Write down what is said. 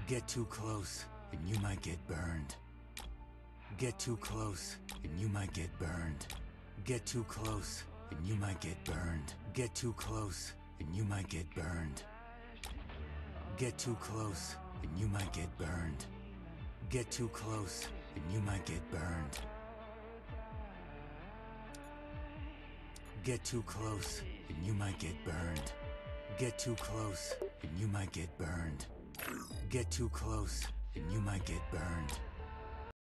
Get too close, and you might get burned. Get too close, and you might get burned. Get too close, and you might get burned. Get too close, and you might get burned. Get too close, and you might get burned. Get too close, and you might get burned. Get too close, and you might get burned. Get too close, and you might get burned. Get too close, and you might get burned.